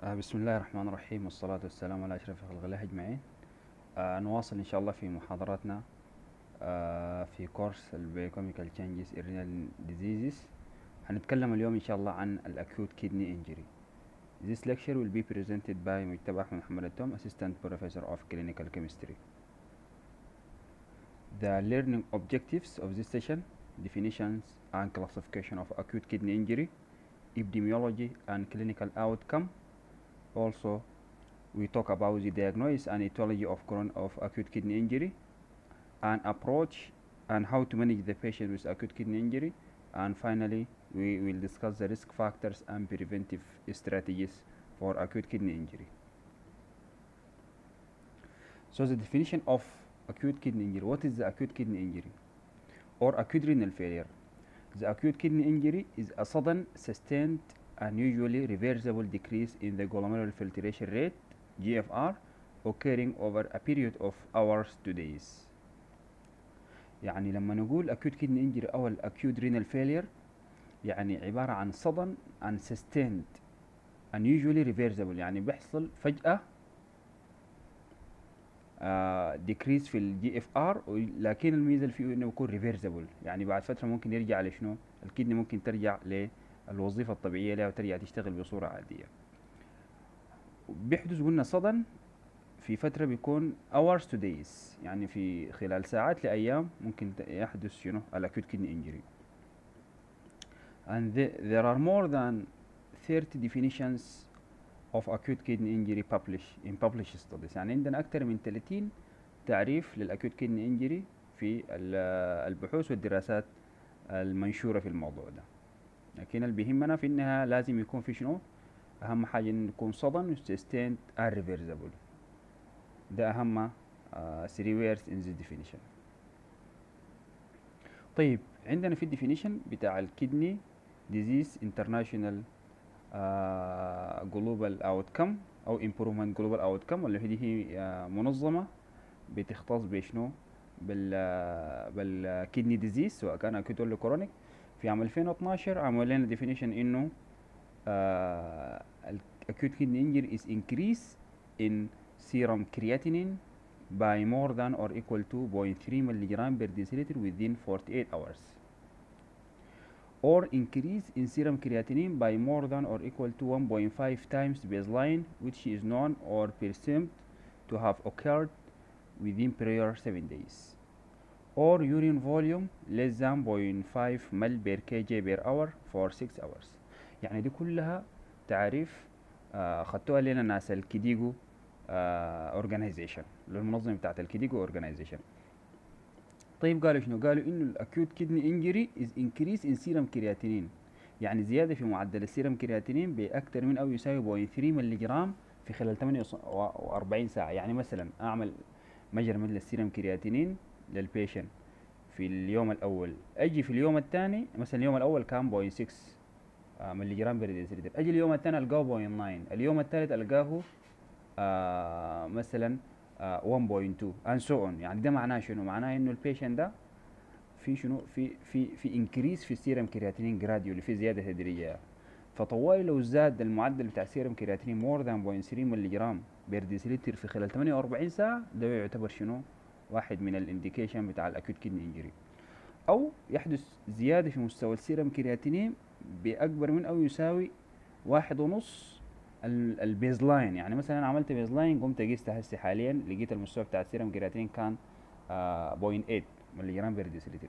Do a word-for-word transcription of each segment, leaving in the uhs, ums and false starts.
آه، بسم الله الرحمن الرحيم والصلاة والسلام على أشرف خلق الله أجمعين. آه، نواصل إن شاء الله في محاضراتنا آه، في كورس البيوكيميكال تشينجز in renal diseases. هنتكلم اليوم إن شاء الله عن ال acute kidney injury. This lecture will be presented by مجتبى أحمد محمد التوم, Assistant Professor of Clinical Chemistry. The learning objectives of this session: definitions and classification of acute kidney injury, epidemiology and clinical outcome. Also, we talk about the diagnosis and etiology of, of acute kidney injury, and approach and how to manage the patient with acute kidney injury. And finally, we will discuss the risk factors and preventive strategies for acute kidney injury. So the definition of acute kidney injury. What is the acute kidney injury or acute renal failure? The acute kidney injury is a sudden, sustained, and usually reversible decrease in the glomerular filtration rate G F R occurring over a period of hours to days. يعني لما نقول acute kidney injury أو acute renal failure يعني عبارة عن sudden and sustained and usually reversible، يعني بيحصل فجأة uh, decrease في ال جي إف آر، لكن الميزة اللي فيه إنه يكون reversible، يعني بعد فترة ممكن يرجع لشنو؟ الكدني ممكن ترجع للوظيفة الطبيعية لها وترجع تشتغل بصورة عادية. بيحدث قلنا sudden في فترة بيكون hours to days، يعني في خلال ساعات لأيام ممكن يحدث شنو الأكيوت كدني injury. And the, there are more than thirty definitions of acute kidney injury published in published studies. يعني عندنا أكثر من ثلاثين تعريف للأكيوت كدني injury في البحوث والدراسات المنشورة في الموضوع ده. لكن اللي بيهمنا في إنها لازم يكون في شنو؟ أهم حاجة إنه يكون sudden sustained and reversible. ده أهم uh, three words in this definition. طيب عندنا في الديفينيشن بتاع الكدني disease international uh, global outcome أو improvement global outcome، واللي هي uh, منظمة بتختص بشنو بال بالكدني ديزيز سواء كان اكيوت ولا كرونيك. في عام ألفين واثناشر عملوا لنا ديفينيشن انه acute kidney injury is increase in serum creatinine by more than or equal to zero point three milligram per deciliter within forty-eight hours, or increase in serum creatinine by more than or equal to one point five times baseline, which is known or presumed to have occurred within prior seven days, or urine volume less than zero point five ml per kg per hour for six hours. يعني دي كلها تعريف اخذتوها لنا ناس الكيديجو اورجانيزيشن، المنظمه بتاعت الكيديجو اورجانيزيشن. طيب قالوا شنو؟ قالوا انه الاكيوت كدني انجري از انكريس ان سيرم كرياتينين، يعني زياده في معدل السيرم كرياتينين باكثر من او يساوي صفر فاصلة ثلاثة ملي جرام في خلال ثمانية وأربعين ساعه. يعني مثلا اعمل مجرمنت للسيرم كرياتينين للبيشن في اليوم الاول، اجي في اليوم الثاني مثلا اليوم الاول كان صفر فاصلة ستة ملي جرام بر ديسيلتر، اجي اليوم الثاني القاه صفر فاصلة تسعة، اليوم الثالث القاه آه مثلا آه واحد فاصلة اثنين and so on. يعني ده معناه شنو؟ معناه انه البيشن ده في شنو في في في انكريس في السيرم كرياتينين جراديولي، في زياده تدريجيه. فطوالي لو زاد المعدل بتاع السيرم كرياتينين مور ذان صفر فاصلة ثلاثة ملي جرام بير ديسيلتر في خلال ثمانية وأربعين ساعه، ده يعتبر شنو؟ واحد من الانديكيشن بتاع الاكيوت كدني انجري. او يحدث زياده في مستوى السيرم كرياتينين باكبر من او يساوي واحد ونص البيز لاين. يعني مثلا انا عملت بيز لاين قمت قست هسه حاليا لقيت المستوى بتاع السيرم كرياتينين كان آه صفر فاصلة ثمانية ملي جرام بير ديسيلتر،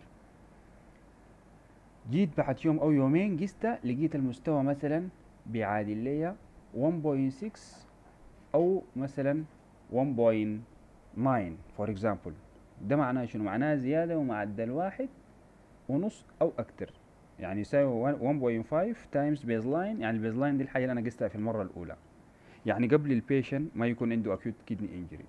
جيت بعد يوم او يومين قست لقيت المستوى مثلا بيعادل ليا واحد فاصلة ستة او مثلا واحد فاصلة تسعة فور اكزامبل. ده معناه شنو؟ معناه زياده ومعدل واحد ونص او اكتر، يعني يساوي واحد فاصلة خمسة تايمز بيز لاين. يعني البيز لاين دي الحاجه اللي انا قستها في المره الاولى، يعني قبل البيشن ما يكون عنده اكيوت كدني انجري.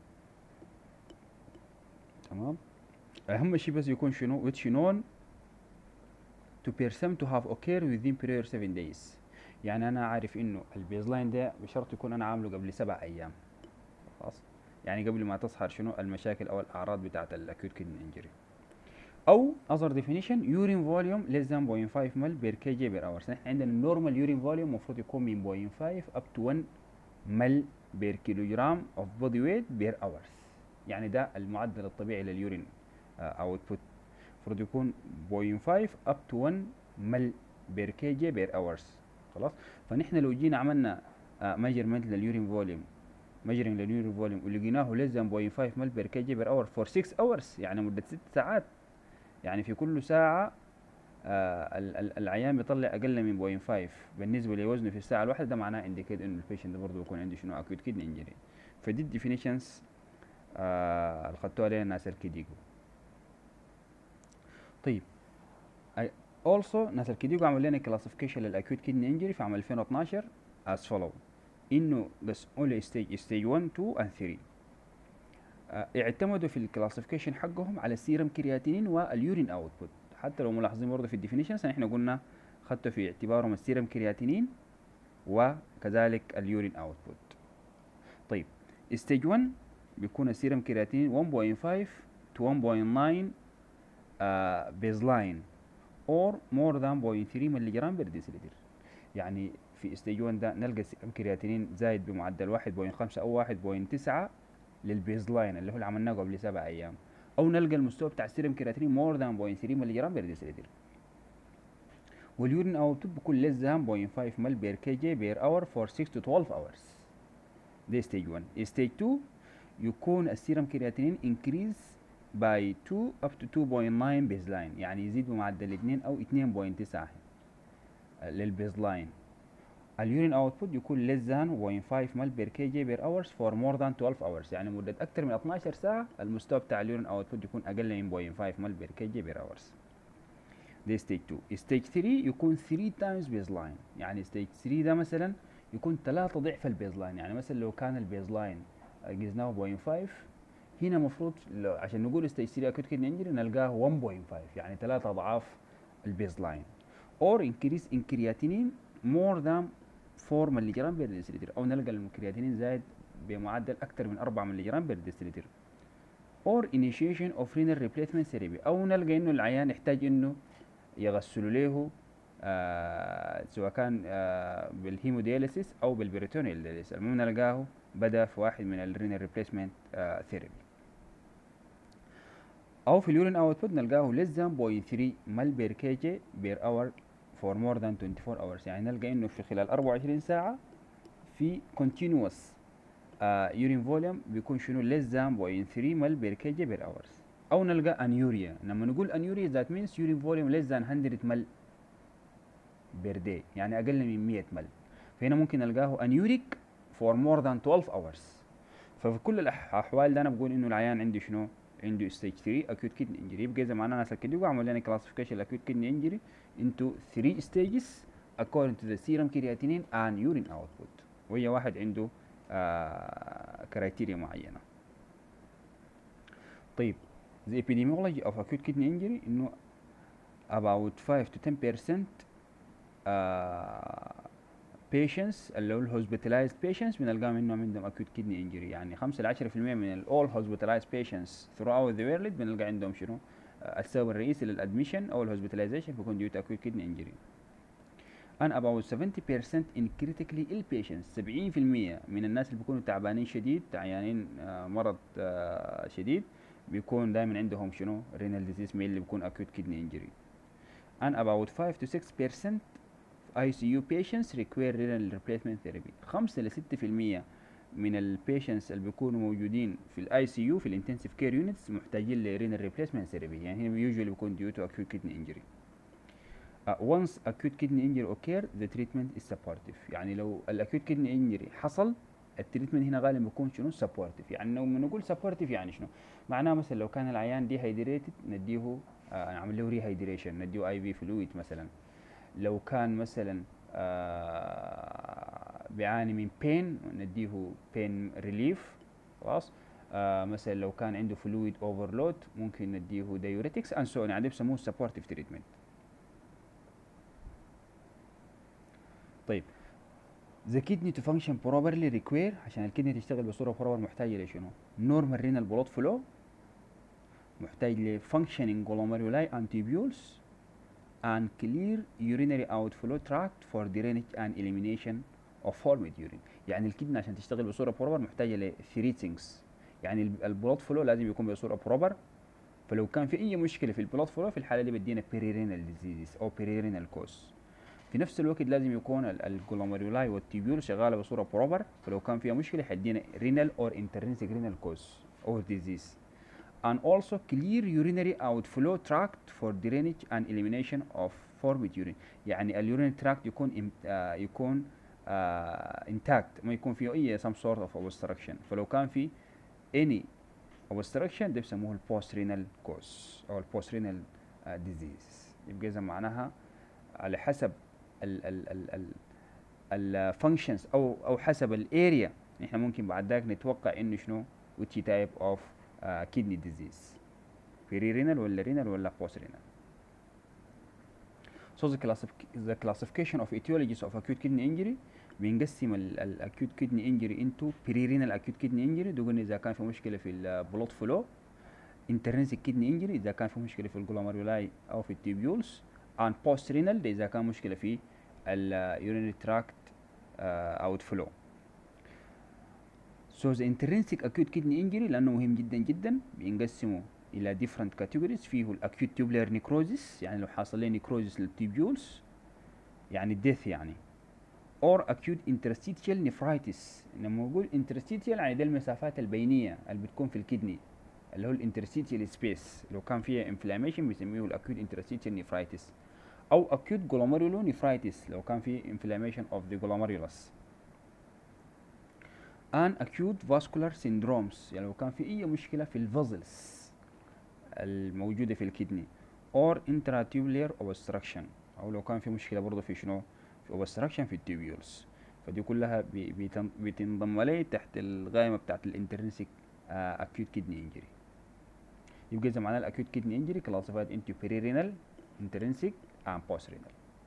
تمام. اهم شيء بس يكون شنو؟ which known to person to have occurred within prior seven days. يعني انا عارف انه البيز لاين ده بشرط يكون انا عامله قبل سبع ايام خلاص، يعني قبل ما تظهر شنو المشاكل او الاعراض بتاعت الاكيوت كدني انجري. او other definition urine volume less than zero point five ml per kg per hour. احنا عندنا النورمال urine volume المفروض يكون من zero point five up to one مل بير كيلوجرام اوف بودي ويت بير اورز. يعني ده المعدل الطبيعي لليورين اوتبوت، المفروض يكون صفر فاصلة خمسة اب تو واحد مل بير كي جي بير اورز. خلاص. فنحن لو جينا عملنا ميجرمنت لليورين فوليوم، ميجرنج لليورين فوليوم ولقيناه ليس ذان صفر فاصلة خمسة مل بير كي جي بير اور فور ستة اورز، يعني مده ست ساعات، يعني في كل ساعه آه ال- ال- العيان بيطلع اقل من صفر فاصلة خمسة بالنسبه لوزنه في الساعه الواحده. ده معناه انديكيت انه البيشنت ده برضه بيكون عنده شنو اكيوت كيدني انجري. فدي الديفينيشنز آه اللي خدتوها علينا ناس الكيديجو. طيب also ناس الكيديجو عملوا لنا كلاسيفيكيشن للاكيوت كيدني انجري في عام ألفين واثناشر as follow، انه بس only stage stage واحد اتنين and ثلاثة. آه اعتمدوا في الكلاسيفيكيشن حقهم على السيرم كرياتينين واليورين اوتبوت. حتى لو ملاحظين برضه في الديفينيشنز احنا قلنا خدتوا في اعتبارهم السيرم كرياتينين وكذلك اليورين اوتبوت. طيب ستيج واحد بيكون السيرم كرياتينين واحد فاصلة خمسة to واحد فاصلة تسعة بيز لاين اور مور ذان صفر فاصلة ثلاثة ملي جرام بير ديسيلتر. يعني في ستيج واحد ده نلقى السيرم كرياتينين زايد بمعدل واحد فاصلة خمسة او واحد فاصلة تسعة للبيز لاين اللي هو اللي عملناه قبل سبع ايام، او نلقى المستوى بتاع السيرم كرياتينين مور ذان صفر فاصلة ثلاثة ملي جرام بير ديسيلتر. واليورين اوتبوت بيكون less than صفر فاصلة خمسة مل بير كي جي بير اور for ستة to twelve hours. ده ستيج واحد. ستيج اتنين يكون السيرم كرياتينين increase by two up to two point nine بيز لاين، يعني يزيد بمعدل اثنين او اثنين فاصلة تسعة للبيز لاين. اليورين اوتبوت يكون less than صفر فاصلة خمسة مل بير كي جي بير hours for more than twelve hours، يعني مدة اكثر من اثناشر ساعة المستوى بتاع اليورين اوتبوت يكون اقل من صفر فاصلة خمسة مل بير كي جي بير hours. ده ستيج اتنين. ستيج ثلاثة يكون ثلاثة تايمز بيز لاين، يعني ستيج ثلاثة ده مثلا يكون ثلاثة ضعف البيز لاين. يعني مثلا لو كان البيز لاين قسناه صفر فاصلة خمسة، هنا المفروض عشان نقول ستيج ثلاثة اكوت كيدني انجري نلقاه واحد فاصلة خمسة، يعني ثلاثة اضعاف البيز لاين. اور انكريس ان كرياتينين مور ذان أربعة ملي جرام بير ديسيلتر، او نلقى الكرياتينين زايد بمعدل اكثر من أربعة ملي جرام بير ديسيلتر. اور initiation of renal replacement therapy، او نلقى انه العيان يحتاج انه يغسلوا له آه سواء كان آه بالهيمودياليسيس او بالبريتونيال دياليسيس. المهم نلقاه بدا في واحد من الرينال ريبليسمنت آه ثيرابي. او في اليورين اوتبوت نلقاه less than صفر فاصلة ثلاثة مل بير كي جي بير اور for more than twenty four hours، يعني نلقى انه في خلال أربعة وعشرين ساعة في continuous يورين فوليوم بيكون شنو less than صفر فاصلة ثلاثة مل بير كي جي بير hours. او نلقى انيوريا. لما نقول انيوريا ذات مينز يورين فوليوم less than مية مل بير داي، يعني اقل من مية مل. فهنا ممكن نلقاه انيوريك فور مور ذان اثناشر اورز. ففي كل الاحوال ده انا بقول انه العيان عنده شنو؟ عنده ستيج ثلاثة اكيوت كيدني انجري. يبقى اذا معنا ناس الكيدني عمل لنا كلاسيفيكيشن الاكيوت كيدني انجري انتو ثلاثة stages according to the serum creatinine and urine output، وهي واحد عنده آه كرايتيريا معينه. طيب the epidemiology of acute kidney injury انه about five to ten percent uh, patients اللي هو الهوسبيتالايزد patients بنلقاهم انهم عندهم acute kidney injury، يعني خمسة ل عشرة في المية من ال all hospitalized patients throughout the world بنلقى عندهم شنو؟ uh, السبب الرئيسي للادميشن او الهوسبيتاليزيشن بيكون due to acute kidney injury. and about seventy percent in critically ill patients، سبعين في المية من الناس اللي بيكونوا تعبانين شديد، عيانين uh, مرض uh, شديد بيكون دائما عندهم شنو؟ renal disease اللي بيكون acute kidney injury. and about five to six percent I C U patients require renal replacement therapy. خمسة ل ستة في المية من البيشنتس اللي بيكونوا موجودين في الاي سي يو في الانتنسيف كير يونتس محتاجين لرينال ريبليسمنت ثيرابي، يعني هنا يوجوالي بيكون due to acute kidney injury. Uh, once acute kidney injury occur the treatment is supportive، يعني لو الاكيوت kidney injury حصل التريتمنت هنا غالبا بيكون شنو؟ supportive. يعني لما نقول supportive يعني شنو؟ معناه مثلا لو كان العيان dehydrated نديه آه نعمل له rehydration، نديه اي في فلويد مثلا. لو كان مثلا آه بيعاني من بين نديه بين ريليف. خلاص. آه مثلا لو كان عنده فلويد اوفرلود ممكن نديه دايوريتكس اند سو، يعني بيسموه سبورتيف تريتمنت. طيب the kidney to function properly require، عشان الكدني تشتغل بصوره بروبر محتاجه لشنو؟ normal renal blood flow، محتاج ل functioning glomeruli and tubules and clear urinary outflow tract for drainage and elimination of formed urine. يعني الكدنة عشان تشتغل بصورة بروبر محتاجة ل three things. يعني البلود فلو لازم يكون بصورة بروبر، فلو كان في أي مشكلة في البلود فلو في الحالة دي بدينا بيريرينال ديزيز أو بيريرينال كوز. في نفس الوقت لازم يكون الجلوميرولاي والتيبيول شغالة بصورة بروبر، فلو كان فيها مشكلة حدينا renal or intrinsic renal cause or disease. And also clear urinary outflow tract for drainage and elimination of formed urine. يعني اليورين tract يكون ام- آه يكون آه intact، ما يكون فيه أي some sort of obstruction. فلو كان في any obstruction ده بيسموه ال post renal cause أو ال post renal آه disease. يبقى إذا معناها على حسب ال ال ال ال الفانكشنز او او حسب الاريا احنا ممكن بعد ذاك نتوقع انه شنو which type of uh, kidney disease، peritoneal ولا renal ولا post renal. So the, classific the classification of etiologies of acute kidney injury بنقسم ال ال acute kidney injury into perirenal acute kidney injury، ده قلنا اذا كان في مشكله في البلود فلو، intrinsic kidney injury اذا كان في مشكله في الجلوميرولاي او في التيبيولز، and post renal ده اذا كان مشكله في ال urinary tract uh, outflow. So the intrinsic acute kidney injury لأنه مهم جدا جدا بينقسموا إلى different categories. فيه ال acute tubular necrosis، يعني لو حصل لي necrosis للتيبيولز يعني death يعني، or acute interstitial nephritis. لما نقول interstitial يعني ده المسافات البينية اللي بتكون في الكدني اللي هو ال interstitial space، لو كان فيها inflammation بيسميه ال acute interstitial nephritis، أو acute glomerulonephritis لو كان في inflammation of the glomerulus. and acute vascular syndromes يعني لو كان في اي مشكله في الفازلز الموجوده في الكدني، or intratubular obstruction او لو كان في مشكله برضه في شنو في obstruction في التيبيولز. فدي كلها بتنضم لي تحت القائمه بتاعت الانترنسيك acute kidney injury. يبقى اذا معناه الاكيوت كدني انجري classified into perirenal intrinsic and post renal.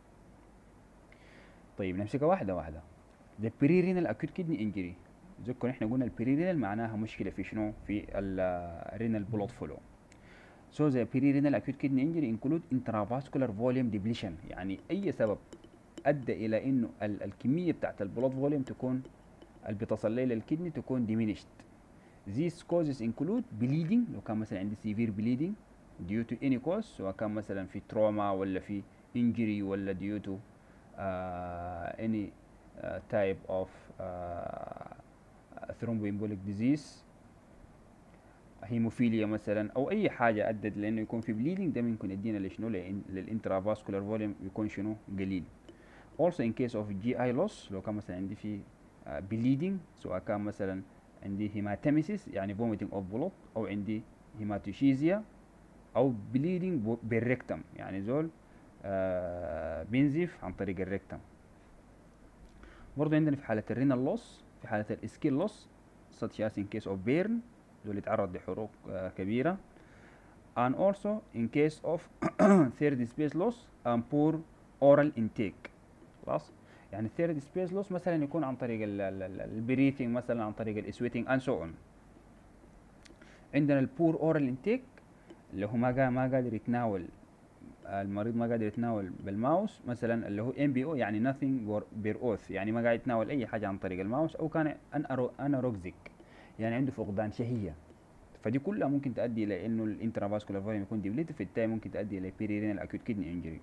طيب نمسكها واحده واحده. the perirenal acute kidney injury ذكر احنا قلنا البريرينال معناها مشكله في شنو في الرينال بلود فلو. So the perirenal acute kidney injury include intravascular volume depletion، يعني اي سبب ادى الى انه ال الكميه بتاعت البلود فوليوم تكون اللي بتصل لي للكدني تكون diminished. These causes include bleeding لو كان مثلا عندي severe bleeding due to any cause، سواء كان مثلا في trauma ولا في injury ولا due to uh, any uh, type of uh, thromboembolic disease، هيموفيليا مثلا او اي حاجه ادت لانه يكون في بليدنج، ده ممكن يدينا لشنو للانترافاسكولار فوليوم يكون شنو قليل. also in case of جي اي loss لو كان مثلا عندي في بليدنج، سواء كان مثلا عندي هيماتيميسيس يعني vomiting of blood، او عندي هيماتوشيزيا، او بليدنج بالريكتم يعني زول آه بينزف عن طريق الريكتم. برضه عندنا في حاله الرينال لوس، في حاله الاسكيل لوس such as in case of burn دول يتعرض لحروق آه كبيره، and also in case of third space loss and poor oral intake. خلاص يعني third space loss مثلا يكون عن طريق البريثنج مثلا، عن طريق السويتنج and so on. عندنا البور اورال انتيك اللي هو ما ما قادر يتناول، المريض ما قادر يتناول بالماوس مثلا، اللي هو ام بي او يعني nothing بير اوث، يعني ما قاعد يتناول اي حاجه عن طريق الماوس، او كان اناروكزيك يعني عنده فقدان شهيه. فدي كلها ممكن تؤدي الى انه الانترافاسكولار فوليوم يكون ديبليت، في التالي ممكن تؤدي الى perirenal acute kidney injury.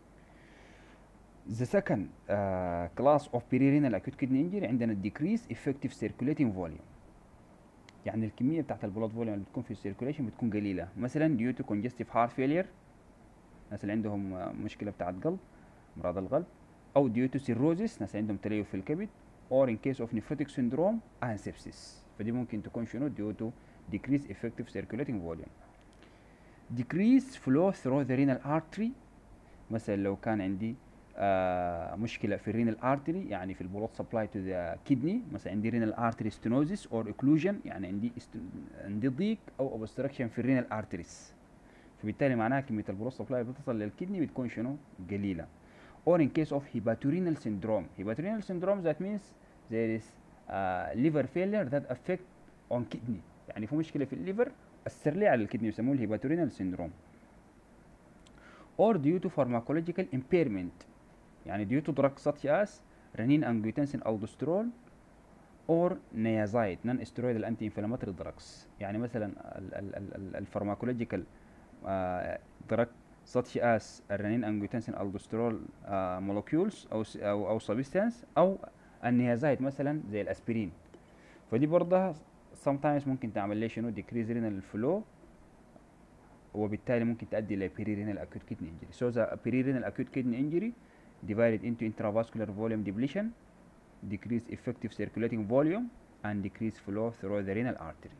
The second uh, class of perirenal acute kidney injury عندنا decrease effective circulating volume، يعني الكميه بتاعت البلود فوليوم اللي بتكون في السيركوليشن بتكون قليله، مثلا due to congestive heart failure الناس اللي عندهم مشكله بتاعت قلب، امراض القلب، او due to cirrhosis ناس عندهم تليف في الكبد، or in case of nephrotic syndrome and sepsis. فدي ممكن تكون شنو due to decrease effective circulating volume. decrease flow through the renal artery، مثلا لو كان عندي آه مشكله في الرينال ارتري يعني في البلود سبلاي تو ذا كدني، مثلا عندي رينال ارتري ستينوزيس اور اوكلوجن يعني عندي عندي ضيق او اوبستراكشن في الرينال ارتريز، فبالتالي معناها كميه البلود سبلاي بتصل للكدني بتكون شنو قليله. or in case of hepatorenal syndrome. Hepatorenal syndrome that means there is uh, liver failure that affect on kidney، يعني في مشكله في الليفر اثر لي على الكدني يسموه الهيباتورينال syndrome. or due to pharmacological impairment يعني due to drugs such as رنين انجيوتنسين الدوسترول اور نيازايد نون ستيرويدال انتي انفلاماتوري دراجز. يعني مثلا الفارماكولوجيكال دراج such as الرنين انجيوتنسين الدوسترول مولكيولز او س- او او سبستانس او النيازايد مثلا زي الاسبرين. فدي برضه sometimes ممكن تعمل لي شنو decrease renal flow، وبالتالي ممكن تؤدي ل perirenal acute kidney injury. So the perirenal acute kidney injury divided into intravascular volume depletion, decrease effective circulating volume, and decrease flow through the renal artery.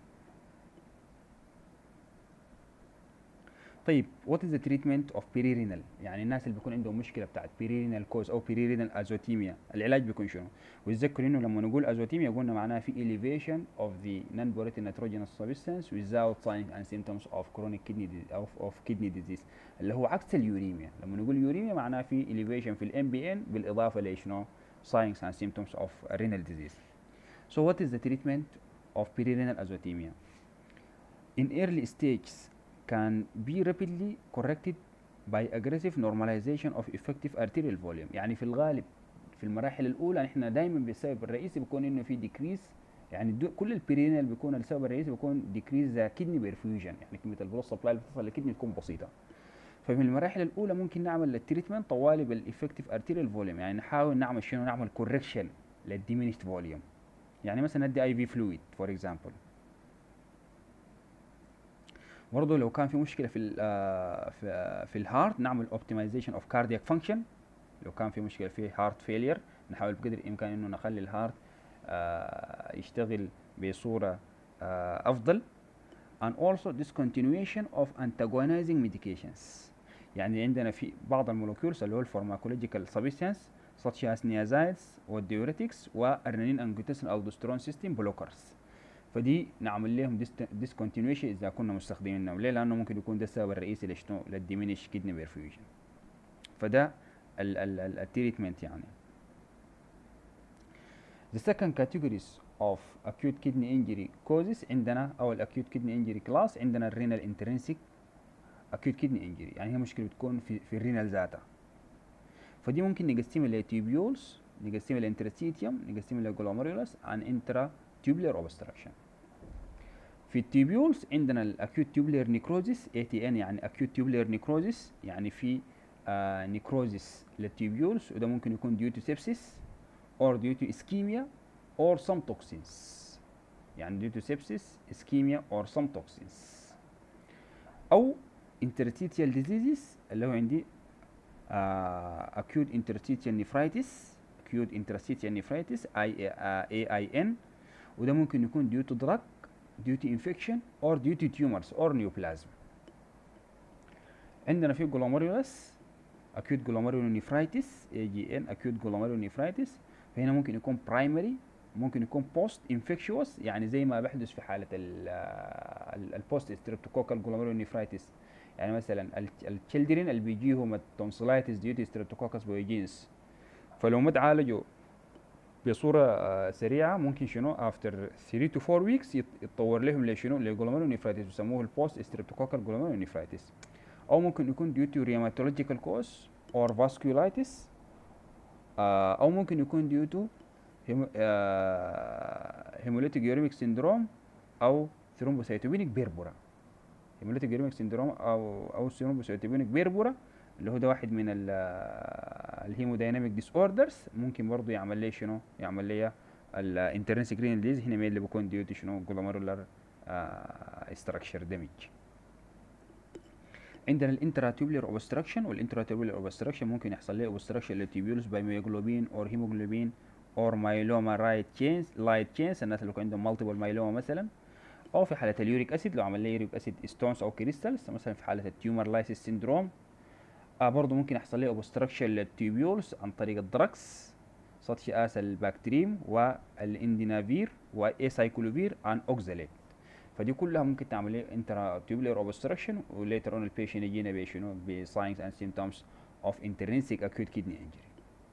طيب what is the treatment of perirenal؟ يعني الناس اللي بيكون عندهم مشكله بتاعت perirenal cause او perirenal azotemia العلاج بيكون شنو؟ وتذكروا انه لما نقول azotemia قلنا معناها في elevation of the non-poretic nitrogenous substance without signs and symptoms of chronic kidney of, of kidney disease اللي هو عكس اليوريميا. لما نقول يوريميا معناها في elevation في الام بي ان بالاضافه لشنو؟ signs and symptoms of renal disease. So what is the treatment of perirenal azotemia? In early stages can be rapidly corrected by aggressive normalization of effective arterial volume. يعني في الغالب في المراحل الاولى احنا دايما بالسبب الرئيسي بيكون انه في decrease، يعني دو كل البيرينال بيكون السبب الرئيسي بيكون decrease the kidney perfusion، يعني كميه البلوس سبلاي اللي بتصل للكدني تكون بسيطه. ففي المراحل الاولى ممكن نعمل التريتمنت طوالي بالافكتيف ارتيريال فوليوم، يعني نحاول نعمل شنو؟ نعمل كوركشن للديمينيشد فوليوم. يعني مثلا ندي اي في فلويد فور اكزامبل. برضه لو كان في مشكله في ال في في الهارت نعمل اوبتمايزيشن اوف كاردياك فانكشن. لو كان في مشكله في هارت فيلير نحاول بقدر الامكان انه نخلي الهارت آه يشتغل بصوره آه افضل. and also discontinuation of antagonizing medications. يعني عندنا في بعض المولكيولز اللي هو الفارماكولوجيكال سبستانس such as niazides والديوريتكس والرنين انجيوتنسين الدوستيرون سيستم بلوكرز، فدي نعمل لهم discontinuation اذا كنا مستخدمينهم. ليه؟ لانه ممكن يكون ده السبب الرئيسي لشنو؟ للديمينيش كدني بيرفيوجن. فده التريتمنت يعني. The second categories of acute kidney injury causes عندنا او الاكيوت كدني انجري كلاس عندنا الرينال انترنسيك acute kidney injury، يعني هي مشكله بتكون في في الرينال ذاتها. فدي ممكن نقسمها لتيوبيولز، نقسمها لانترستيتيوم، نقسمها لجلوميرولس عن انترا تيوبولار اوبستراكشن. في التيوبيولز عندنا الاكيوت تيوبولار نيكروزيس اي تي ان، يعني اكيوت تيوبولار نيكروزيس، يعني في آه نيكروزيس للتيوبيولز، وده ممكن يكون due to sepsis or due to ischemia or some toxins. يعني due to sepsis, ischemia or some toxins. او interstitial diseases اللي هو عندي uh, acute interstitial nephritis acute interstitial nephritis A I N، وده ممكن يكون due to drug, due to infection or due to tumors or neoplasm. عندنا في glomerulus acute glomerulonephritis A G N acute glomerulonephritis، فهنا ممكن يكون primary، ممكن يكون post infectious، يعني زي ما بيحدث في حاله البوست ستريبتوكوكال جلوميرولونيفرايتس. يعني مثلا التشيلدرين اللي بيجيهم التونسلايتس ديو تو ستريبتوكوكس بويجينس، فلو ما تعالجوا بصوره سريعه ممكن شنو افتر ثلاثة to أربعة ويكس يتطور لهم لشنو؟ لجلوميرولونيفرايتس بيسموه البوست ستريبتوكوكال جلوميرولونيفرايتس. او ممكن يكون ديو تو ريوماتولوجيكال كوز اور فاسكولايتس، او ممكن يكون ديو تو هيموليتيك يوريميك سيندروم او ثرومبوسيتوبينيك بيربورا. هيموليتيك يوريميك سيندروم او او ثرومبوسيتوبينيك بيربورا اللي هو ده واحد من الهيمودايناميك ديس اوردرز، ممكن برضه يعمل لي شنو؟ يعمل لي الانترنسيك رينال ديز، هنا مين اللي بيكون ديو تو شنو؟ جلوميرولار ستراكشر دامج. عندنا الانتراتيوبولار اوبستراكشن، والانتراتيوبولار اوبستراكشن ممكن يحصل له اوبستراكشن للتيوبيولز باي ميوجلوبين اور هيموجلوبين اور مايلوما رايت تشينز لايت تشينز، الناس اللي عندهم مالتيبل مايلوما مثلا، او في حاله اليوريك اسيد لو عمل لي يوريك اسيد ستونز او كريستالز، مثلا في حاله التيومر لايسيس سيندروم. آه برضه ممكن يحصل لي اوبستراكشن للتيوبيولز عن طريق الدراكس سطح اس الباكتريم والاندينافير وايسايكلوفير عن اوكزاليت. فدي كلها ممكن تعمل لي انترا تيوبولار اوبستراكشن، وليتر اون البيشنت يجينا بشنو؟ بساينز اند سيمبتومز اوف انترنسيك اكيوت كيدني انجري.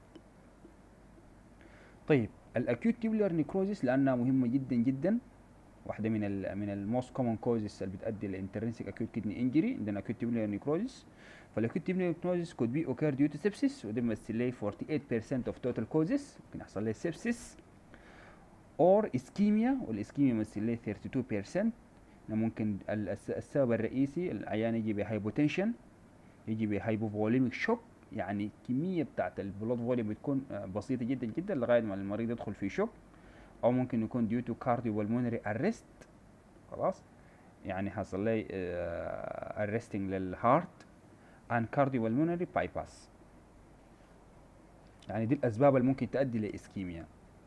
طيب الاكيوت تيوبولار نيكروزيس لانها مهمه جدا جدا، واحده من ال من الموست كومن كوزز اللي بتؤدي لانترنسيك اكيوت كيدني انجري، عندنا اكيوت تيوبولار نيكروزيس. فالاكيوت نيمونيكروزيس could be occur due to sepsis وده بيمثل لي forty eight percent of total causes ممكن يحصل لي sepsis or ischemia والاسكيميا يمثل لي thirty two percent. ممكن السبب الرئيسي العيان يجي بهايبوتنشن، يجي بهايبوفوليميك شوك، يعني الكميه بتاعت البلود فوليوم بتكون بسيطه جدا جدا لغايه ما المريض يدخل في شوك، او ممكن يكون due to cardiopulmonary arrest خلاص، يعني حصل لي arresting للهارت and cardiopulmonary bypass. يعني دي الاسباب اللي ممكن تؤدي لاسكيميا.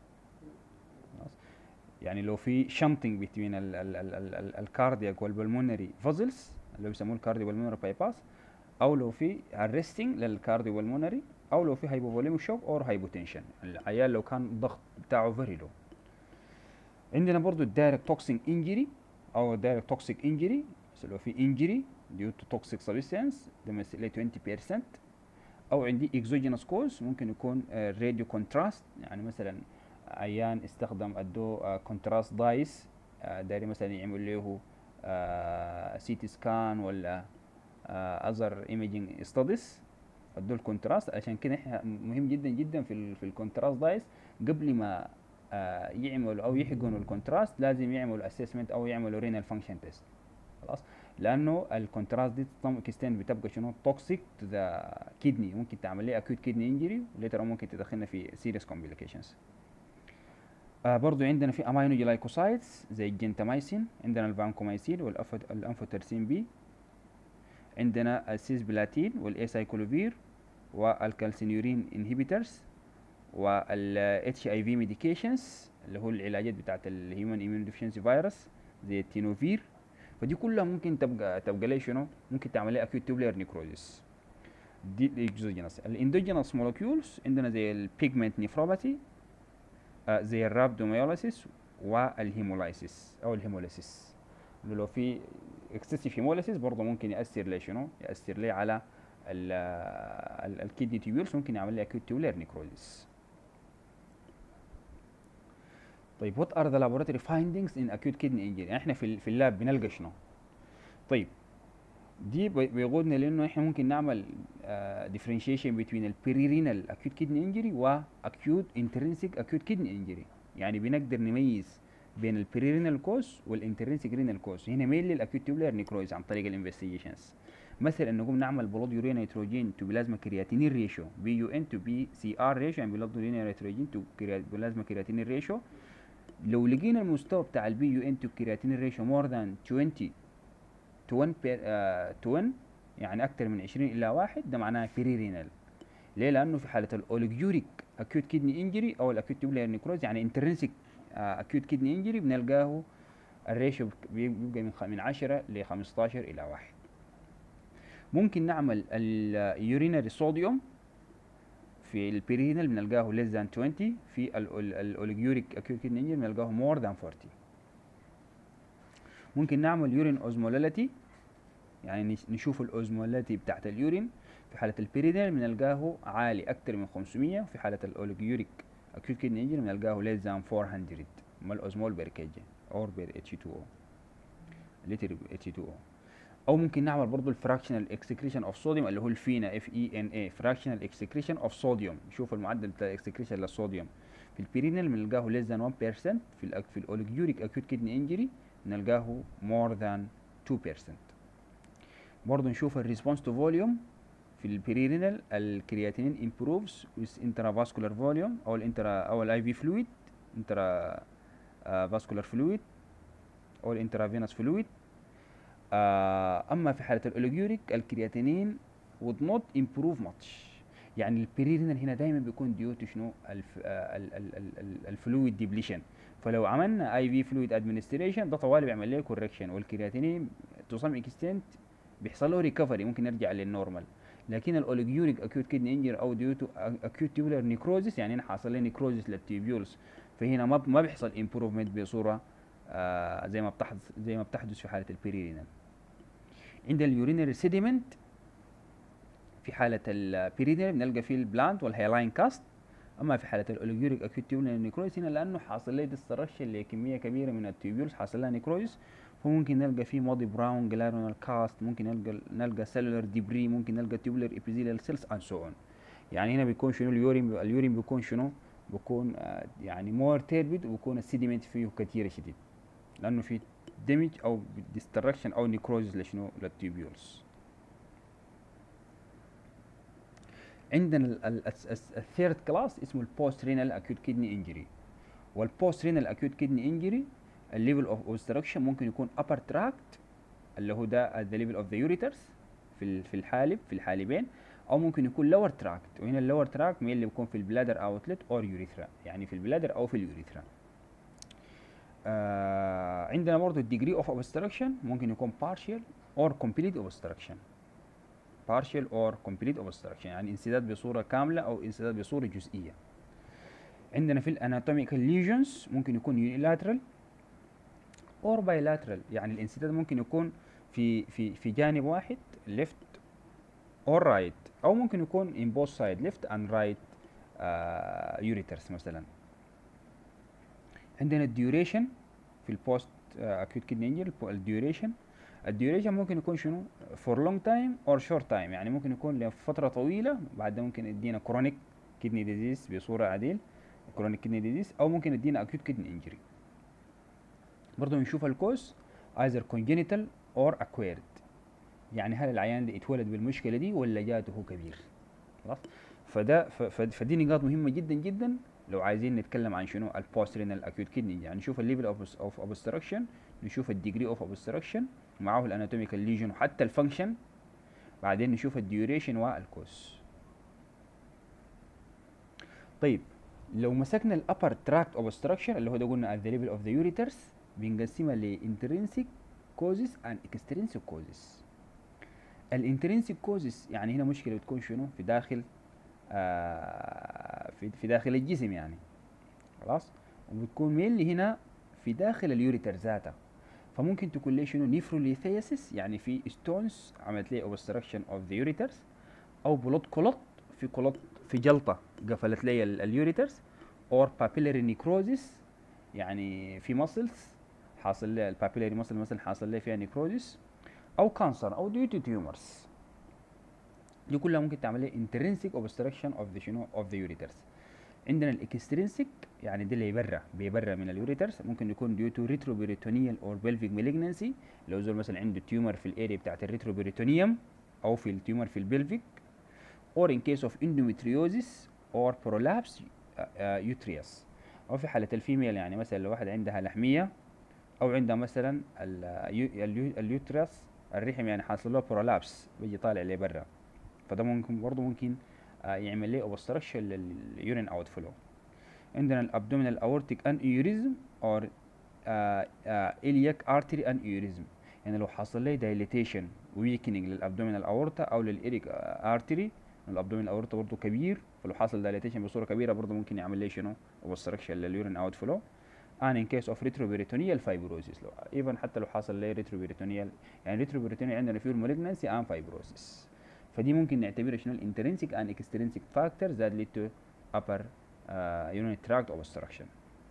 يعني لو في شنطنج بين الكاردياك والبلمونري فازلز اللي بيسموه الكارديو بالمونري بايباس، او لو في ارستنج للكارديو بالمونري، او لو في هايبوفوليميك شوك اور هايبوتنشن، العيال لو كان الضغط بتاعه فيري لو. عندنا برضو الدايركت توكسيك انجري او الدايركت توكسيك انجري، لو في انجري ديو تو توكسيك سبستانس ده مثل عشرين بالمية، او عندي اكزوجينوس كوز ممكن يكون راديو كونتراست، يعني مثلا عيان استخدم ادو كونتراست دايس داري مثلا يعمل له سي تي سكان ولا اذر ايميجينج ستاديز ادو الكونتراست. عشان كده احنا مهم جدا جدا في ال في الكونتراست دايس قبل ما يعملوا او يحقنوا الكونتراست لازم يعملوا اسسمنت او يعملوا رينال فانكشن تيست خلاص، لانه الكونتراست دي اكستند بتبقى شنو توكسيك تو ذا كيدني، ممكن تعمل لي اكيوت كيدني انجري وليتر ممكن تدخلنا في سيريس كومبليكيشنز. آه برضو عندنا في امينو جلايكوسايدز زي الجنتاميسين، عندنا الفانكومايسين والانفوترسين بي، عندنا السيسبلاتين والايسايكلوفير والكالسينيورين انهبيترز والاتش اي في ميديكيشنز اللي هو العلاجات بتاعت الهيومن ايميون ديفيشنسي فيروس زي التينوفير. فدي كلها ممكن تبقى تبقى لي شنو، ممكن تعمل لي اكيوت توبولار نيكروزيس. دي الاكزوجينوس. الاندوجينوس مولكيولز عندنا زي البيجمنت نيفروباثي، آه زي الرابدوميوليسيس والهيمولايسيس او الهيموليسيس. لو في اكسسيف هيموليسيس برضه ممكن ياثر لي شنو، ياثر لي على الكيدني تيوبولز، ممكن يعمل لي اكيوت توبولار نيكروزيس. طيب what are the laboratory findings in acute kidney injury؟ احنا في في اللاب بنلقى شنو؟ طيب دي بيقودنا لانه احنا ممكن نعمل uh, differentiation between البريرينال acute kidney injury و acute intrinsic acute kidney injury، يعني بنقدر نميز بين البريرينال كوز والانترنسيك رينال كوز. هنا ميل للاكيوت توبولار نيكروز عن طريق الانفستيجيشنز، مثلا نقوم نعمل بلود يوريا نيتروجين تو بلازما كرياتينين ريشيو بي يو ان تو بي سي ار ريشيو، يعني بلود يوريا نيتروجين تو بلازما كرياتينين ريشيو. لو لقينا المستوى بتاع البي يو ان تو كرياتينين ريشيو مور ذان عشرين تو واحد تو واحد، يعني اكثر من عشرين الى واحد، ده معناه بريرينال. ليه؟ لانه في حاله الاوليجيوريك اكيوت كيدني انجري او الاكيوت توبولار نيكروز يعني انترنسيك اكيوت كيدني انجري بنلقاه الريشيو بيبقى من من عشرة ل خمستاشر الى واحد. ممكن نعمل اليورينري صوديوم في البيرينال بنلقاه less than عشرين، في الاوليجيوريك اكيوت كيدني انجري بنلقاه more than أربعين. ممكن نعمل يورين اوزمولاليتي، يعني نشوف الاوزمولاليتي بتاعت اليورين في حاله البيرينال بنلقاه عالي اكثر من خمسمية، في حاله الاوليجيوريك acute kidney injury بنلقاه less than four hundred مال اوزمول بير كي جي اور بير اتش تو او لتر اتش تو او. او ممكن نعمل برضه الفراكشنال اكسكريشن اوف صوديوم اللي هو الفينا اف اي ان اي، فراكشنال اكسكريشن اوف صوديوم، نشوف المعدل بتاع الاكسكريشن للصوديوم في البيرينال بنلقاه less than one percent، في ال في الاوليجيوريك acute kidney injury بنلقاه more than two percent. برضه نشوف الريسبونس تو فوليوم في البيرينال، الكرياتينين امبروفز with intravascular volume او الانترا او الاي في فلويد، انترا فاسكولار فلويد او الانترافينوس فلويد. اما في حاله الاوليجيوريك الكرياتينين would not improve much، يعني البيرينال هنا دايما بيكون ديوتو شنو الفلويد ديبليشن، فلو عملنا اي في فلويد ادمنستريشن ده طوالي بيعمل له كوركشن، والكرياتينين تو سم اكستنت بيحصل له ريكفري ممكن يرجع للنورمال. لكن الاوليجيوريك اكيوت كيدني انجر او ديوتو اكيوت تيبولار نيكروزيس يعني هنا حاصل له نيكروزيس للتيبيولز، فهنا ما ما بيحصل امبروفمنت بصوره آه زي ما بتحدث زي ما بتحدث في حاله البيرينال. عند اليورينري سيديمنت في حاله البيرينال بنلقى فيه البلانت والهيلاين كاست، اما في حاله الاوليجيوريك اكيوت تيبولار نيكروزيس هنا لانه حاصل له ديسترشن لكميه كبيره من التيبيولز حاصل لها نيكروزيس، فممكن نلقى فيه ماضي براون جلانولار كاست، ممكن نلقى نلقى سيلولار ديبري، ممكن نلقى تيوبولار ابيثيليال سيلز اند سو اون. يعني هنا بيكون شنو اليورين؟ اليورين بيكون شنو؟ بيكون آه يعني مور تيربيد، وبيكون السيديمنت فيه كثيره شديد لانه في دمج او ديستركشن او نيكروزز لشنو؟ للتيوبيولز. عندنا الثيرد كلاس اسمه البوست رينال اكيوت كيدني انجري. والبوست رينال اكيوت كيدني انجري الليفل اوف اوبستراكشن ممكن يكون upper tract اللي هو ده at the level of the ureters في في الحالب في الحالبين، او ممكن يكون lower tract، وهنا اللور تراكت مين اللي بيكون في البلادر اوتلت اور يوريثرا، يعني في البلادر او في اليوريثرا. آه عندنا برضه الديجري اوف اوبستراكشن ممكن يكون partial or complete obstruction. partial or complete obstruction يعني انسداد بصورة كاملة او انسداد بصورة جزئية. عندنا في الاناتوميكال ليجنز ممكن يكون unilateral or bilateral، يعني الانسداد ممكن يكون في في في جانب واحد left or right، او ممكن يكون in both side left and right uh, ureters مثلا. عندنا الديوريشن في البوست اكيوت كيدني انجري. الديوريشن الديوريشن ممكن يكون شنو؟ for long time or short time، يعني ممكن يكون لفترة طويلة بعد ممكن يدينا chronic kidney disease بصورة عديل chronic kidney disease، او ممكن يدينا acute kidney injury. برضه بنشوف الكوز either congenital or acquired، يعني هل العيان ده اتولد بالمشكلة دي ولا جاته هو كبير؟ خلاص. فده فدي نقاط مهمة جدا جدا لو عايزين نتكلم عن شنو البوست رينال اكيوت كيدني، يعني نشوف الليفل اوف اوف اوبستراكشن، نشوف الديجري اوف اوبستراكشن معاه الاناتوميكال ليجن وحتى الفانكشن، بعدين نشوف الديوريشن والكوز. طيب لو مسكنا الابر تراكت اوبستراكشن اللي هو ده قلنا at the level of the ureters بنقسمها ل intrinsic causes and extrinsic causes. الانترنسيك كوزز يعني هنا مشكله بتكون شنو؟ في داخل آه في, في داخل الجسم يعني، خلاص، وبتكون مينلي هنا في داخل اليوريتر ذاته. فممكن تكون ليه شنو؟ نيفروليثيسيس، يعني في ستونز عملت لي اوبستراكشن اوف ذا يوريترز، او بلوت كلوت في كلوت في جلطه قفلت لي اليوريترز، اور بابيلاري نيكروزيس يعني في ماسلز حاصل لي البابيلاري ماسل مثلا حاصل لي فيها نيكروزيس، او كانسر او ديو تو تيومرز. دي كلها ممكن تعمل لي intrinsic obstruction of the شنو of the ureters. عندنا الاكسترينسيك يعني دي اللي برا بيبرا من اليوريترز، ممكن يكون due to retroperitoneal or pelvic malignancy، لو زول مثلا عنده تيومر في الاريا بتاعت الريتروبريتونيوم او في التيومر في البلفيك، or in case of endometriosis or prolapse uh, uterus، او في حالة الفيميل يعني مثلا لو واحد عندها لحمية او عندها مثلا اليوترس الرحم يعني حاصل له برولابس بيجي طالع لبرا، فده ممكن برضه ممكن آه يعمل لي اوبستراكشن لليورين اوت فلو. عندنا الابدومينال اورتيك ان ايوريزم اور الياك ارتري ان ايوريزم، يعني لو حصل لي دايليتيشن ويكنينج للابدومينال اورتا او للإيريك ارتري، الابدومينال اورتا برضه كبير، فلو حصل دايليتيشن بصوره كبيره برضه ممكن يعمل لي شنو؟ اوبستراكشن لليورين اوت فلو. and in case of retroperitoneal fibrosis، لو even حتى لو حصل لي retroperitoneal يعني retroperitoneal عندنا فيه malignancy and fibrosis، فدي ممكن نعتبرها شنو intrinsic and extrinsic factors that lead to upper uh, urinary tract obstruction.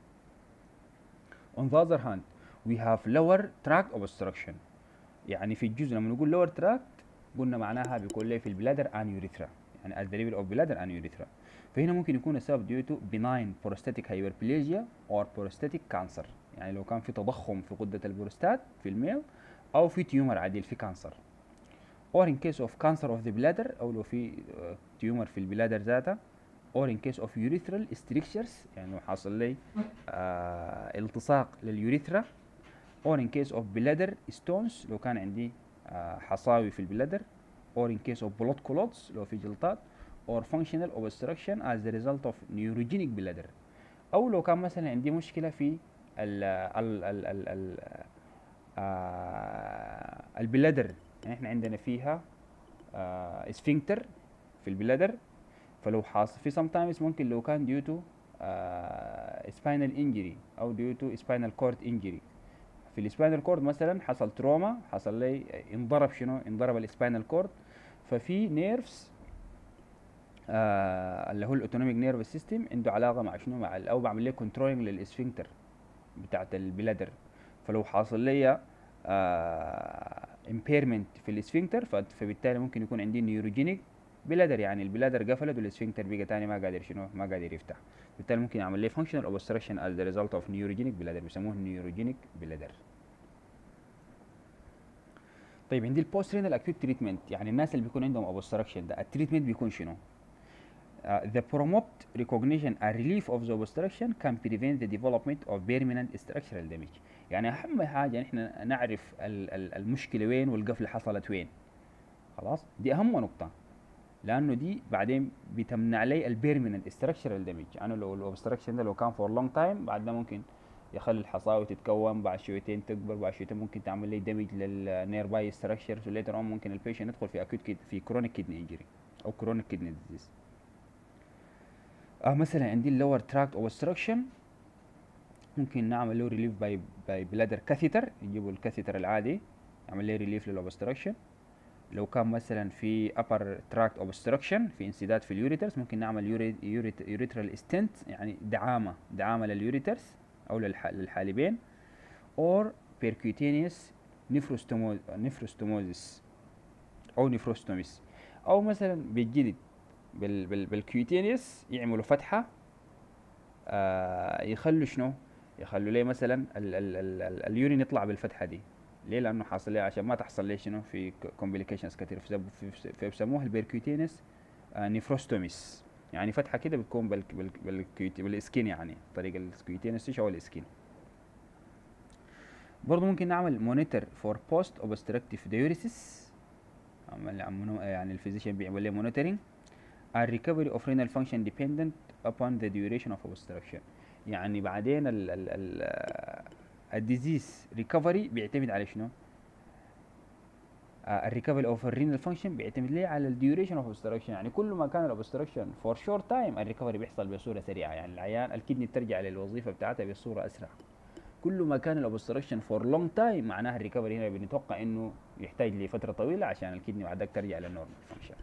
On the other hand we have lower tract obstruction، يعني في الجزء لما نقول lower tract قلنا معناها بيكون لي في البلادر and urethra، يعني at the level of bladder and urethra. فهنا ممكن يكون السبب due to benign prostatic hyperplasia or prostatic cancer، يعني لو كان في تضخم في غدة البروستات في الميل أو في تيومر عديل في كانسر، or in case of cancer of the bladder، أو لو في تيومر في البلادر ذاتها، or in case of urethral strictures يعني لو حاصل لي آه التصاق لليوريثرا، or in case of bladder stones لو كان عندي آه حصاوي في البلادر، or in case of blood clots لو في جلطات، or functional obstruction as the result of neurogenic bladder، او لو كان مثلا عندي مشكله في ال ال ال ال ال آه البلادر، يعني احنا عندنا فيها آه اسفنكتر في البلادر، فلو حاصل في sometimes ممكن لو كان due to آه spinal injury او due to spinal cord injury، في السباينال كورد مثلا حصل تروما، حصل لي انضرب شنو؟ انضرب السباينال كورد، ففي نيرفز آه اللي هو الاوتونوميك نيرف سيستم عنده علاقه مع شنو؟ مع او بعمل ليه كنترولينج للاسفنكتر بتاعت البلادر، فلو حاصل لي آه impairment في الاسفنكتر، فبالتالي ممكن يكون عندي نيوروجينيك بلادر، يعني البلادر قفلت والاسفنكتر بقى تاني ما قادر شنو ما قادر يفتح، بالتالي ممكن يعمل لي functional obstruction as the result of neurogenic bladder، بيسموه نيوروجينيك بلادر. طيب عندي البوست رينال اكيوت تريتمنت، يعني الناس اللي بيكون عندهم اوبستراكشن ده التريتمنت بيكون شنو؟ Uh, the prompt recognition and relief of the obstruction can prevent the development of permanent structural damage. يعني اهم حاجه احنا نعرف ال ال المشكله وين والقفله حصلت وين، خلاص دي اهم نقطه، لانه دي بعدين بتمنع لي البيرمننت structural damage. انا لو الاوبستراكشن ده لو كان for long time بعد ده ممكن يخلي الحصاوي تتكون، بعد شويتين تكبر، بعد شويتين ممكن تعمل لي دمج للنير باي ستراكشر، وليتر اون ممكن البيشنت يدخل في اكيوت كيد في كرونيك كيدني انجري او كرونيك كيدني ديزيز. اه مثلا عندي اللور تراكت اوبستراكشن ممكن نعمل له ريليف باي باي بلادر كاثيتر، يجيبوا الكاثيتر العادي يعمل لي ريليف للاوبستراكشن. لو كان مثلا في upper tract obstruction في انسداد في اليوريترز ممكن نعمل يوريترال ستنت، يعني دعامه دعامه لليوريترز او للح للحالبين، or percutaneous nephrostomosis او نيفروستوميس، او مثلا بالجلد بال بال بالكيوتينيوس يعملوا فتحه آه يخلوا شنو يخلوا ليه مثلا ال ال ال ال اليورين يطلع بالفتحه دي. ليه؟ لانه حاصل ليه عشان ما تحصل ليه شنو في كومبليكيشنز كتير، فبسموها البيركيوتينيوس آه نيفروستوميس، يعني فتحه كده بتكون بال بال بالسكين، يعني طريق الكيوتينيوس او السكين. برضه ممكن نعمل مونيتور فور بوست اوبستراكتيف ديوريسيس، يعني الفيزيشن بيعمل ليه مونيتورنج. and recovery of renal function dependent upon the duration of obstruction، يعني بعدين ال ال ال الديزيز ريكفري بيعتمد على شنو؟ الريكفري اوف الرينال فانكشن بيعتمد ليه على الديوريشن اوف obstruction، يعني كل ما كان الاوبستراكشن فور شورت تايم الريكفري بيحصل بصوره سريعه، يعني العيان الكدني بترجع للوظيفه بتاعتها بصوره اسرع. كل ما كان الاوبستراكشن فور لونج تايم معناها الريكفري هنا بنتوقع انه يحتاج لفتره طويله عشان الكدني بعدك ترجع للنورمال فانكشن.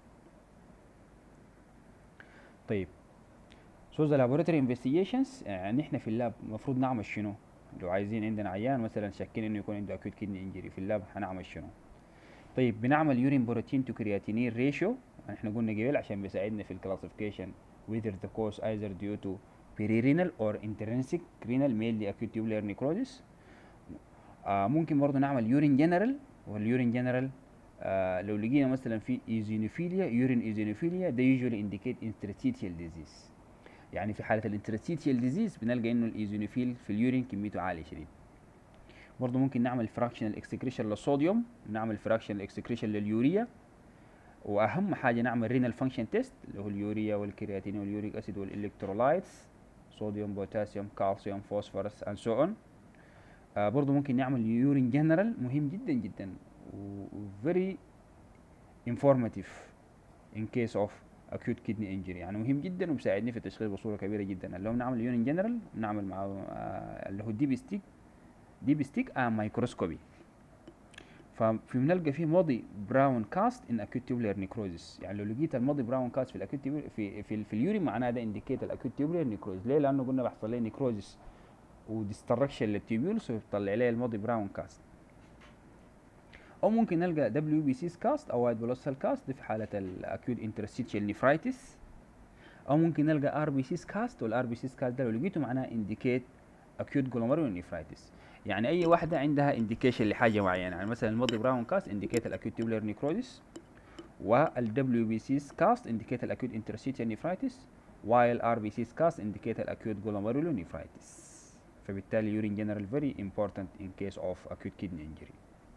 طيب So the laboratory investigations، يعني احنا في اللاب المفروض نعمل شنو؟ لو عايزين عندنا عيان مثلا شاكين انه يكون عنده acute kidney injury في اللاب هنعمل شنو؟ طيب بنعمل يورين بروتين تو كرياتينين ريشيو، احنا قلنا قبل عشان بيساعدنا في الكلاسيفيكيشن whether the cause either due to perirenal or intrinsic renal mainly acute tubular necrosis. آه ممكن برضه نعمل يورين جنرال، واليورين جنرال آه لو لقينا مثلا في ايزينوفيليا يورين ايزينوفيليا ده usually indicate interstitial disease، يعني في حاله الانترستيتيال ديزيز بنلقى انه الايزونوفيل في اليورين كميته عاليه شديد. برضه ممكن نعمل فراكشنال اكسكريشن للصوديوم، نعمل فراكشنال اكسكريشن لليوريا، واهم حاجه نعمل رينال فانكشن تيست اللي هو اليوريا والكرياتين واليوريك اسيد والالكترولايتس صوديوم بوتاسيوم كالسيوم فوسفورس اند سو اون. برضه ممكن نعمل يورين جنرال مهم جدا جدا و very informative in case of acute kidney injury، يعني مهم جدا وبيساعدني في التشخيص بصوره كبيره جدا. اللي هو نعمل يورين جنرال نعمل معه آه اللي هو ديب ستيك ديب ستيك آه مايكروسكوبي، ففي بنلقى فيه ماضي براون كاست ان اكيوت تيوبولار نيكروزيس، يعني لو لقيت الماضي براون كاست في الاكيوت في في, في اليورين معناه ده انديكيت الاكيوت تيوبولار نيكروزيس. ليه؟ لانه قلنا بيحصل لي نيكروزيس وديستركشن للتيوبولز وبيطلع لي الماضي براون كاست. او ممكن نلقى دبليو بي سي كاست او وايت بلود سيل كاست في حاله الاكيوت انترستيشال نيفرايتس، او ممكن نلقى ار بي سي كاست، والار بي سي كاست ده لو لقيته معناه انديكيت اكيوت جلوميرولار نيفرايتس. يعني اي واحده عندها انديكيشن لحاجه معينه، يعني مثلا الماضي براون كاست انديكيت الاكيوت تيوبولار نيكروزيس، والدبليو بي سي كاست انديكيت الاكيوت انترستيشال نيفرايتس، while ار بي سي كاست انديكيت الاكيوت جلوميرولار نيفرايتس. فبالتالي يورين جنرال very important in case of acute kidney injury.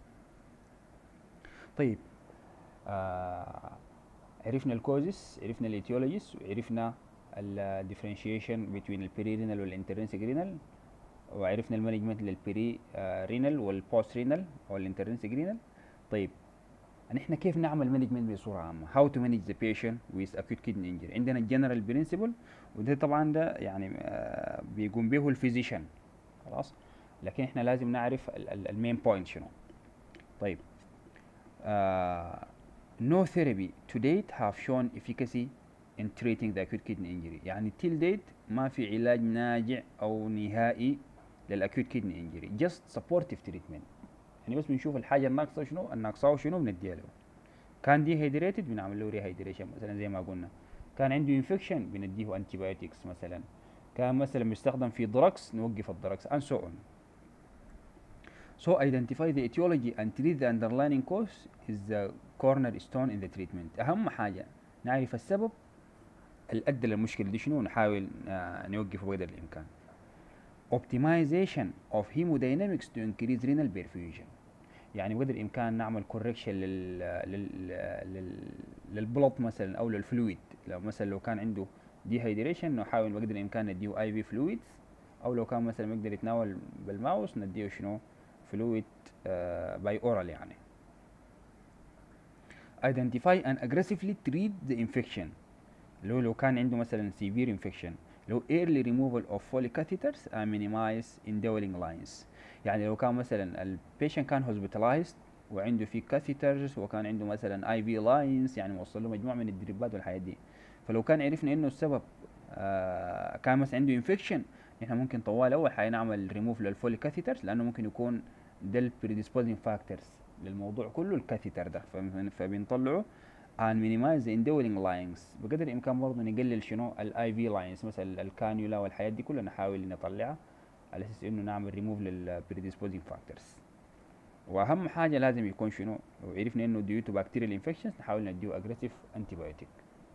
طيب آه عرفنا الكوزس، عرفنا الايتيولوجيز، وعرفنا الديفرنشيشن بين البيريرينال والانترنسيك رينال، وعرفنا المانجمنت للبيري رينال والبوست رينال او الانترنسيك رينال. طيب نحن كيف نعمل مانجمنت بصوره عامه؟ how to manage the patient with acute kidney injury. عندنا الجنرال برنسبل، وده طبعا ده يعني آه بيقوم به الفيزيشن، خلاص، لكن احنا لازم نعرف المين بوينت شنو. طيب uh, no therapy to date have shown efficacy in treating the acute kidney injury، يعني till date ما في علاج ناجع او نهائي للاكيوت kidney injury، just supportive treatment. يعني بس بنشوف الحاجه الناقصه شنو، الناقصه شنو بنديها له. كان دي هيدريتد بنعمل له ريهيدريشن مثلا زي ما قلنا. كان عنده انفكشن بنديه انتي بايوتكس مثلا. كان مثلا بيستخدم في دراكس نوقف الدراكس and so on. So identify the etiology and treat the underlying cause is the cornerstone in the treatment. أهم حاجة نعرف السبب اللي أدى للمشكلة دي شنو، ونحاول آه نوقفه بقدر الإمكان. Optimization of hemodynamics to increase renal perfusion. يعني بقدر الإمكان نعمل correction لل لل لل للبلط مثلا أو للفلويد. لو مثلا لو كان عنده dehydration نحاول بقدر الإمكان نديه اي في fluids، أو لو كان مثلا بيقدر يتناول بالماوس نديه شنو fluid uh, by oral يعني. Identify and aggressively treat the infection. لو لو كان عنده مثلا severe infection، لو early removal of Foley catheters and minimize indwelling lines. يعني لو كان مثلا البيشنت كان hospitalized وعنده في catheters وكان عنده مثلا اي في lines، يعني موصل له مجموعه من الدريبات والحاجات دي، فلو كان عرفنا انه السبب آه كان مثلا عنده infection، احنا ممكن طوال اول حاجه نعمل ريموف للفولي كاثيترز، لانه ممكن يكون ده البريديسبوزنج فاكتورز للموضوع كله الكاثيتر ده، فبنطلعه and minimize the indwelling lines. بقدر الامكان برضه نقلل شنو الاي في لاينز مثلا الكانيولا والحياة دي كلها نحاول نطلعها على اساس انه نعمل ريموف للبريديسبوزنج فاكتورز. واهم حاجه لازم يكون شنو، لو عرفنا انه ديو تو بكتيريال انفكشنز نحاول نديه اجريسيف انتي بايوتيك.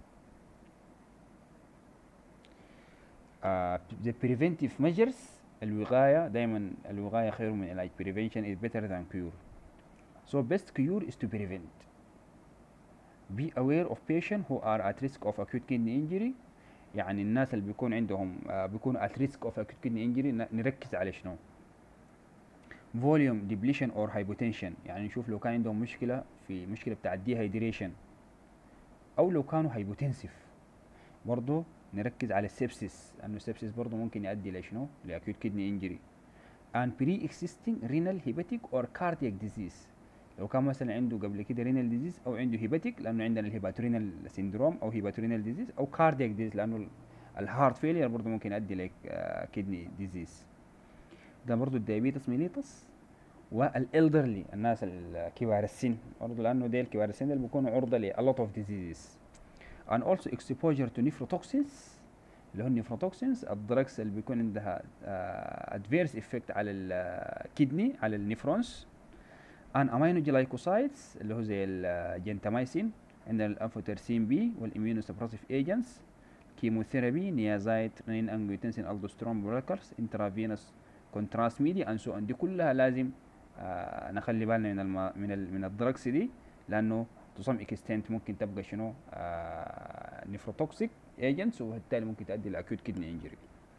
uh, the preventive measures. الوقاية دايما الوقاية خير من العلاج. prevention is better than cure. So best cure is to prevent. Be aware of patients who are at risk of acute kidney injury. يعني الناس اللي بيكون عندهم آه بيكونوا at risk of acute kidney injury نركز على شنو؟ volume depletion or hypotension. يعني نشوف لو كان عندهم مشكلة في مشكلة بتاع dehydration أو لو كانوا hypotensive. برضو نركز على السبسيس، لأنه السبسيس برضو ممكن يؤدي لشنو؟ لأكيوت كدني انجري. and pre-existing renal hepatic or cardiac disease. لو كان مثلا عنده قبل كده renal disease أو عنده hepatic، لأنه عندنا الهيباتورينال سيندروم أو هيباتورينال disease، أو cardiac disease لأنه الهارت فيلير برضو ممكن يؤدي لك كدني ديزيز. ده برضو الديابيتس ميليتس والالدرلي الناس الكبار السن برضو، لأنه ديل كبار السن اللي بيكونوا عرضة ل a lot of diseases. and also exposure to nephrotoxins. اللي هو النيفروتوكسينز الدراكس اللي بيكون عندها ادفيرس uh, افكت على الكدني على النيفرونز. ان امينو جلايكوسايدز اللي هو زي الجنتاميسين، عندنا الانفوترسين بي والاميونو سبريسيف ايجنتس، كيموثيرابي، نيازايد، رينين انجيوتنسين، الدوسترون بلوكرز، انترافينوس كونتراست ميديا ان سو ان. دي كلها لازم آه نخلي بالنا من الم... من ال... من الدراكس دي، لانه to some extent ممكن تبقى شنو آه نيفروتوكسيك ايجنتس، وبالتالي ممكن تؤدي لاكيوت كدني انجري.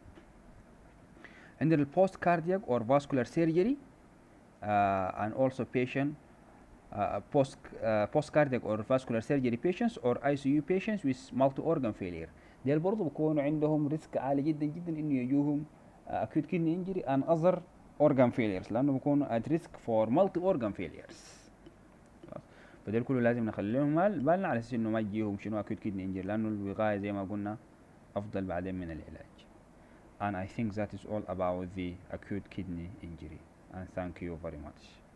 عندنا البوست كاردياك اور فاسكولار سيرجري and also patient uh, post uh, post cardiac or vascular surgery patients or I C U patients with multi organ failure. ديل برضه بيكونوا عندهم ريسك عالي جدا جدا انه يجوهم uh, acute kidney injury and other organ failures، لانه بيكونوا at risk for multi organ failures. فديل كله لازم نخليهم بالنا على اساس انه ما يجيهم شنو acute kidney injury، لانه الوقايه زي ما قلنا افضل بعدين من العلاج. And I think that is all about the acute kidney injury, and thank you very much.